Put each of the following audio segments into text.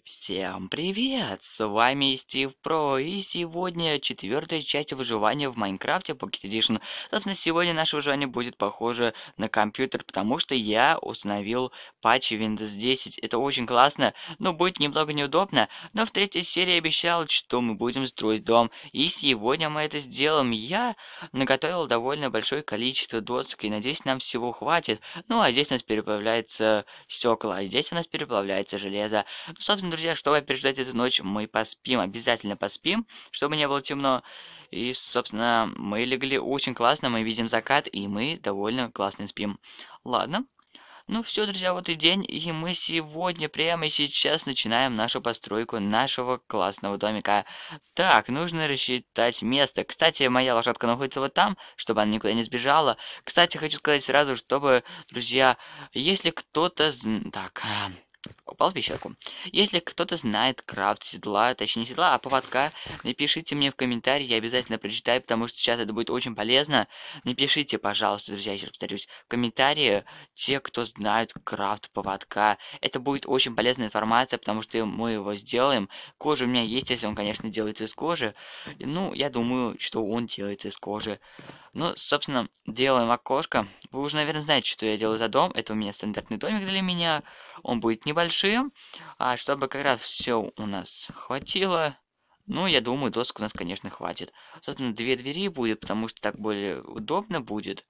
Всем привет! С вами Стив Про, и сегодня четвертая часть выживания в Майнкрафте Pocket Edition. Собственно, сегодня наше выживание будет похоже на компьютер, потому что я установил патч Windows 10. Это очень классно, но будет немного неудобно. Но в третьей серии обещал, что мы будем строить дом, и сегодня мы это сделаем. Я наготовил довольно большое количество досок, и надеюсь, нам всего хватит. Ну, а здесь у нас переплавляется стекла, а здесь у нас переплавляется железо. Ну, собственно, друзья, чтобы переждать эту ночь, мы поспим, обязательно поспим, чтобы не было темно. И, собственно, мы легли очень классно, мы видим закат, и мы довольно классно спим. Ладно. Ну все, друзья, вот и день, и мы сегодня, прямо сейчас, начинаем нашу постройку нашего классного домика. Так, нужно рассчитать место. Кстати, моя лошадка находится вот там, чтобы она никуда не сбежала. Кстати, хочу сказать сразу, чтобы, друзья, если кто-то... Так, упал в пещерку. Если кто-то знает крафт седла, точнее не седла, а поводка, напишите мне в комментарии, я обязательно прочитаю, потому что сейчас это будет очень полезно. Напишите, пожалуйста, друзья, еще раз повторюсь, в комментарии те, кто знают крафт поводка. Это будет очень полезная информация, потому что мы его сделаем. Кожа у меня есть, если он, конечно, делается из кожи. Ну, я думаю, что он делается из кожи. Ну, собственно, делаем окошко. Вы уже, наверное, знаете, что я делаю за дом. Это у меня стандартный домик для меня. Он будет небольшим, чтобы как раз все у нас хватило. Ну, я думаю, досок у нас, конечно, хватит. Собственно, две двери будет, потому что так более удобно будет.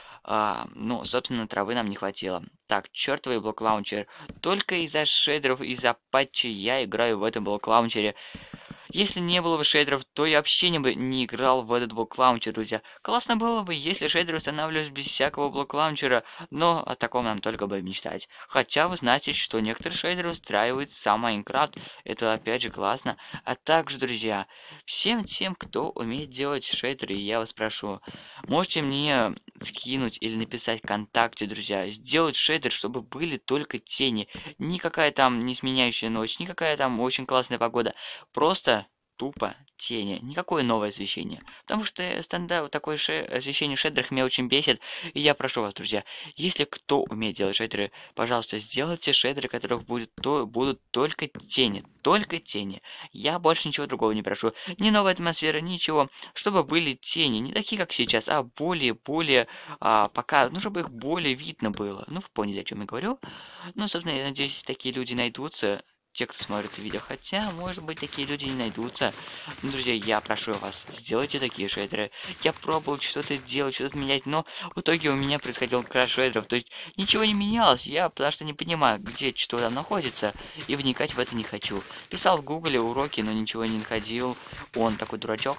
Ну, собственно, травы нам не хватило. Так, чертовый блок-лаунчер. Только из-за шейдеров, из-за патча я играю в этом блок-лаунчере. Если не было бы шейдеров, то я вообще не играл в этот блок-лаунчер, друзья. Классно было бы, если шейдеры устанавливались без всякого блок-лаунчера, но о таком нам только бы мечтать. Хотя вы знаете, что некоторые шейдеры устраивают сам Майнкрафт. Это опять же классно. А также, друзья, всем тем, кто умеет делать шейдеры, я вас прошу, можете мне скинуть или написать ВКонтакте, друзья, сделать шейдер, чтобы были только тени. Никакая там не сменяющая ночь, никакая там очень классная погода. Просто тупо тени, никакое новое освещение. Потому что стандарт такое освещение в шейдерах меня очень бесит. И я прошу вас, друзья, если кто умеет делать шейдеры, пожалуйста, сделайте шейдеры, которых будут только тени. Только тени. Я больше ничего другого не прошу. Ни новой атмосферы, ничего. Чтобы были тени. Не такие, как сейчас, а более, пока, ну, чтобы их более видно было. Ну, вы поняли, о чем я говорю. Ну, собственно, я надеюсь, такие люди найдутся. Те, кто смотрит видео, хотя, может быть, такие люди не найдутся. Ну, друзья, я прошу вас, сделайте такие шейдеры. Я пробовал что-то делать, что-то менять, но в итоге у меня происходил краш шейдеров. То есть ничего не менялось, я потому что не понимаю, где что там находится, и вникать в это не хочу. Писал в гугле уроки, но ничего не находил. Он такой дурачок.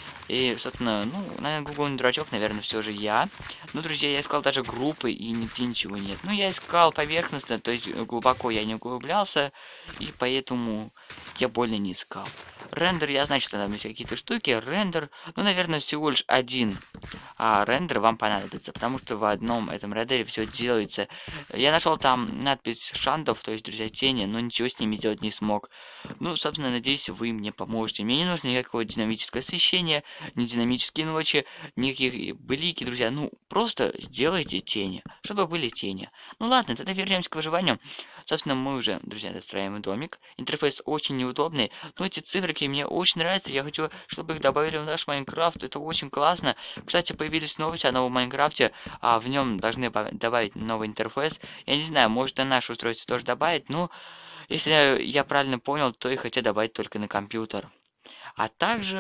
И, собственно, ну, наверное, Google не дурачок, наверное, все же я. Ну, друзья, я искал даже группы, и нигде ничего нет. Ну, я искал поверхностно, то есть глубоко я не углублялся, и поэтому я больно не искал. Рендер, я знаю, что там есть какие-то штуки. Рендер, ну, наверное, всего лишь один рендер вам понадобится, потому что в одном этом рендере все делается. Я нашел там надпись шандов, то есть, друзья, тени, но ничего с ними сделать не смог. Ну, собственно, надеюсь, вы мне поможете. Мне не нужно никакого динамического освещения, ни динамические ночи, никаких блики, друзья. Ну, просто сделайте тени, чтобы были тени. Ну ладно, тогда вернемся к выживанию. Собственно, мы уже, друзья, достраиваем домик. Интерфейс очень неудобный, но эти циферки мне очень нравятся. Я хочу, чтобы их добавили в наш Майнкрафт. Это очень классно. Кстати, появились новости о новом Майнкрафте, а в нем должны добавить новый интерфейс. Я не знаю, может и наше устройство тоже добавить, но если я правильно понял, то их хотят добавить только на компьютер. А также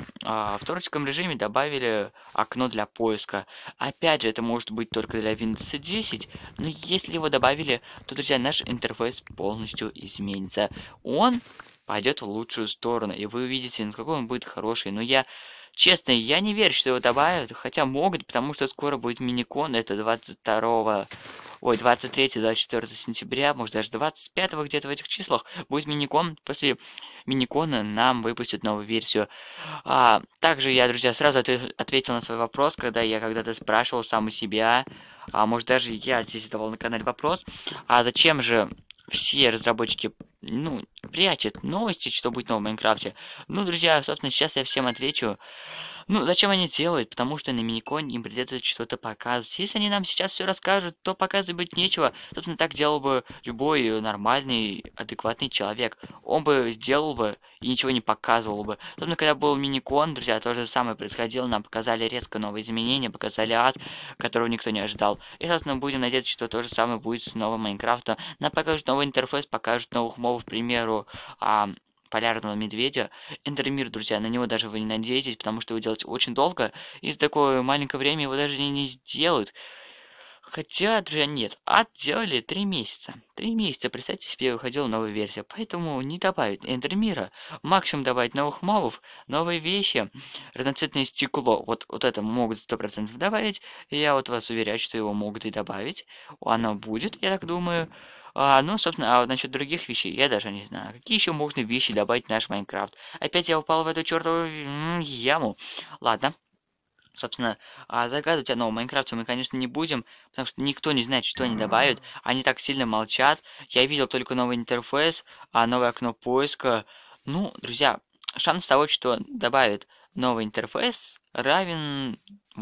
в творческом режиме добавили окно для поиска. Опять же, это может быть только для Windows 10, но если его добавили, то, друзья, наш интерфейс полностью изменится. Он пойдет в лучшую сторону, и вы увидите, насколько он будет хороший. Но честно, я не верю, что его добавят, хотя могут, потому что скоро будет миникон, это 23-24 сентября, может даже 25 где-то в этих числах будет миникон. После миникона нам выпустят новую версию. Также я, друзья, сразу ответил на свой вопрос, когда я когда-то спрашивал сам у себя, может даже я здесь задавал на канале вопрос, зачем же все разработчики, ну, прячут новости, что будет в новом Майнкрафте. Ну, друзья, собственно, сейчас я всем отвечу. Ну, зачем они делают? Потому что на миниконе им придется что-то показывать. Если они нам сейчас все расскажут, то показывать быть нечего. Собственно, так делал бы любой нормальный, адекватный человек. Он бы сделал бы и ничего не показывал бы. Собственно, когда был миникон, друзья, то же самое происходило. Нам показали резко новые изменения, показали ад, которого никто не ожидал. И, собственно, будем надеяться, что то же самое будет с новым Майнкрафтом. Нам покажут новый интерфейс, покажут новых мобов, к примеру, полярного медведя. Эндермир, друзья, на него даже вы не надеетесь, потому что его делать очень долго, и за такое маленькое время его даже не сделают. Хотя, друзья, нет, ад делали 3 месяца. 3 месяца, представьте себе, выходила новая версия. Поэтому не добавить Эндермира. Максимум добавить новых мобов, новые вещи, разноцветное стекло. Вот это могут 100% добавить. И я вот вас уверяю, что его могут и добавить. Оно будет, я так думаю. Ну, собственно, а вот насчет других вещей я даже не знаю. Какие еще можно вещи добавить в наш Майнкрафт? Опять я упал в эту чертову яму. Ладно. Собственно, загадывать о новом Майнкрафте мы, конечно, не будем, потому что никто не знает, что они добавят. Они так сильно молчат. Я видел только новый интерфейс, новое окно поиска. Ну, друзья, шанс того, что добавят новый интерфейс, равен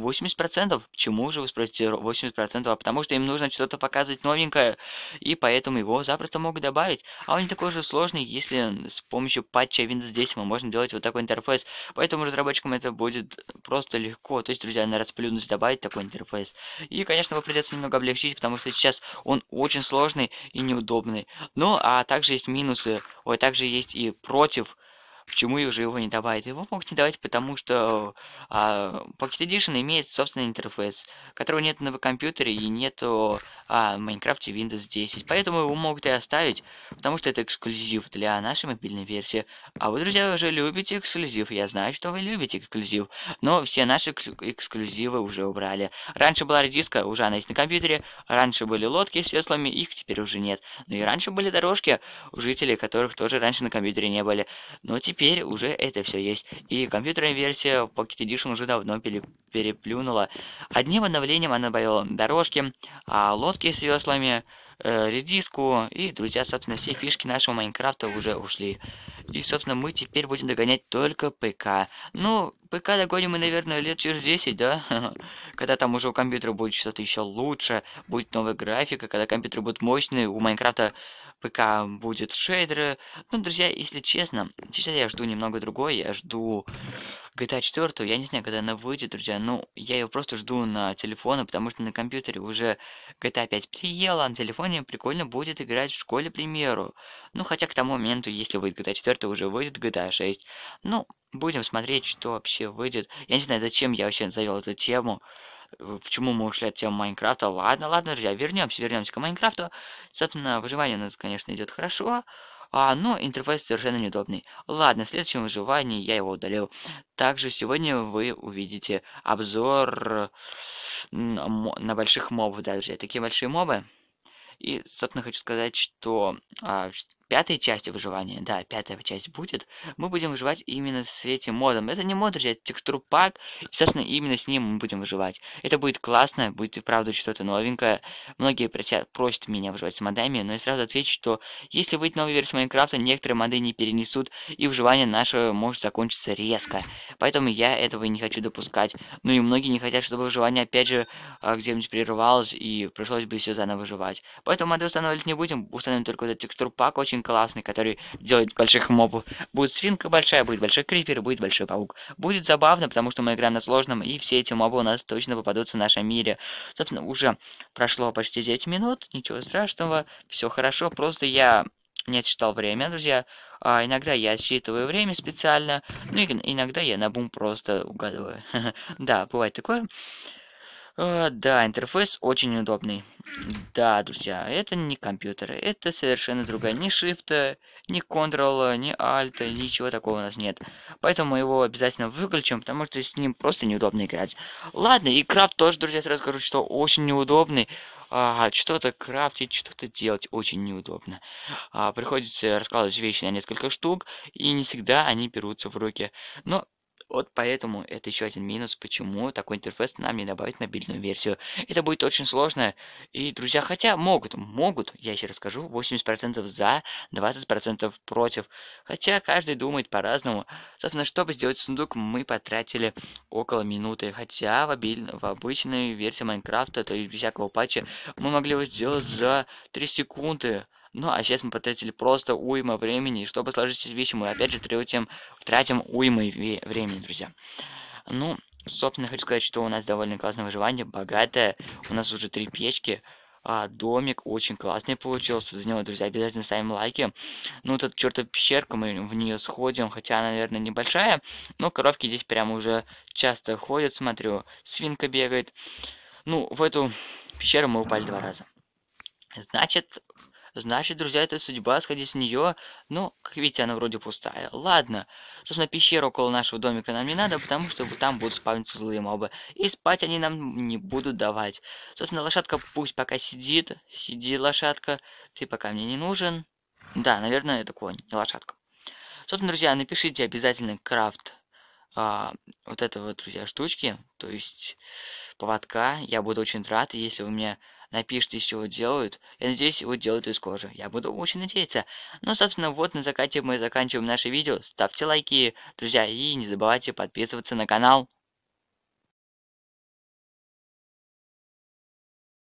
80%. Почему же, вы спросите, 80%? А потому что им нужно что-то показывать новенькое, и поэтому его запросто могут добавить. А он не такой же сложный, если с помощью патча Windows 10 мы можем делать вот такой интерфейс. Поэтому разработчикам это будет просто легко. То есть, друзья, на расплюнуть добавить такой интерфейс. И, конечно, его придется немного облегчить, потому что сейчас он очень сложный и неудобный. Ну, а также есть минусы. Ой, также есть и против. Почему уже его не добавить? Его могут не давать, потому что Pocket Edition имеет собственный интерфейс, которого нет на компьютере и нету в Майнкрафте Windows 10. Поэтому его могут и оставить, потому что это эксклюзив для нашей мобильной версии. А вы, друзья, уже любите эксклюзив. Я знаю, что вы любите эксклюзив. Но все наши эксклюзивы уже убрали. Раньше была редиска, уже она есть на компьютере. Раньше были лодки с веслами, их теперь уже нет. Ну и раньше были дорожки у жителей, которых тоже раньше на компьютере не были. Но теперь уже это все есть. И компьютерная версия Pocket Edition уже давно переплюнула. Одним обновлением она добавила дорожки, лодки с веслами, редиску и, друзья, собственно, все фишки нашего Майнкрафта уже ушли. И, собственно, мы теперь будем догонять только ПК. Ну, ПК догоним мы, наверное, лет через 10, да? Когда там уже у компьютера будет что-то еще лучше, будет новая графика, когда компьютер будет мощный, у Майнкрафта ПК будет шейдеры. Ну, друзья, если честно, сейчас я жду немного другой. Я жду GTA 4. Я не знаю, когда она выйдет, друзья. Ну, я ее просто жду на телефоне, потому что на компьютере уже GTA 5 приела, а на телефоне прикольно будет играть в школе, к примеру. Ну, хотя к тому моменту, если выйдет GTA 4, уже выйдет GTA 6. Ну, будем смотреть, что вообще выйдет. Я не знаю, зачем я вообще завел эту тему. Почему мы ушли от темы Майнкрафта? Ладно, ладно, друзья, вернемся к Майнкрафту. Собственно, выживание у нас, конечно, идет хорошо, но интерфейс совершенно неудобный. Ладно, в следующем выживании я его удалил. Также сегодня вы увидите обзор на больших мобов, да, друзья. Такие большие мобы. И, собственно, хочу сказать, что пятой части выживания, да, пятая часть будет, мы будем выживать именно с этим модом. Это не мод, друзья, это текстурпак, и, собственно, именно с ним мы будем выживать. Это будет классно, будет и правда что-то новенькое. Многие просят меня выживать с модами, но я сразу отвечу, что если выйдет новая версия Майнкрафта, некоторые моды не перенесут, и выживание наше может закончиться резко. Поэтому я этого и не хочу допускать. Ну и многие не хотят, чтобы выживание опять же где-нибудь прерывалось, и пришлось бы все заново выживать. Поэтому моды устанавливать не будем, установим только этот текстурпак очень классный, который делает больших мобов. Будет свинка большая, будет большой крипер, будет большой паук. Будет забавно, потому что мы играем на сложном, и все эти мобы у нас точно попадутся в нашем мире. Собственно, уже прошло почти 9 минут, ничего страшного, все хорошо, просто я не отсчитал время, друзья. Иногда я отсчитываю время специально, ну и иногда я на бум просто угадываю. Да, бывает такое. Да, интерфейс очень неудобный. Да, друзья, это не компьютер, это совершенно другая. Ни шифта, ни контрола, ни альта, ничего такого у нас нет. Поэтому мы его обязательно выключим, потому что с ним просто неудобно играть. Ладно, и крафт тоже, друзья, сразу скажу, что очень неудобный. Что-то крафтить, что-то делать очень неудобно. Приходится раскладывать вещи на несколько штук, и не всегда они берутся в руки. Но Вот поэтому это еще один минус, почему такой интерфейс нам не добавить мобильную версию. Это будет очень сложно. И, друзья, хотя могут, я еще расскажу, 80% за, 20% против. Хотя каждый думает по-разному. Собственно, чтобы сделать сундук, мы потратили около минуты. Хотя в обычной версии Майнкрафта, то есть без всякого патча, мы могли его сделать за 3 секунды. Ну, а сейчас мы потратили просто уйма времени. И чтобы сложить эти вещи, мы опять же тратим уймы времени, друзья. Ну, собственно, хочу сказать, что у нас довольно классное выживание, богатое. У нас уже 3 печки. Домик очень классный получился. За него, друзья, обязательно ставим лайки. Ну, тут чертова пещерка, мы в нее сходим, хотя она, наверное, небольшая. Но коровки здесь прямо уже часто ходят, смотрю. Свинка бегает. Ну, в эту пещеру мы упали 2 раза. Значит, Значит, друзья, это судьба сходить в нее. Ну, как видите, она вроде пустая. Ладно. Собственно, пещера около нашего домика нам не надо, потому что там будут спавниться злые мобы. И спать они нам не будут давать. Собственно, лошадка пусть пока сидит. Сиди, лошадка. Ты пока мне не нужен. Да, наверное, это конь, не лошадка. Собственно, друзья, напишите обязательно крафт вот этого, друзья, штучки. То есть поводка. Я буду очень рад, если вы мне напишите, из чего делают. Я надеюсь, его делают из кожи. Я буду очень надеяться. Ну, собственно, вот на закате мы заканчиваем наше видео. Ставьте лайки, друзья, и не забывайте подписываться на канал.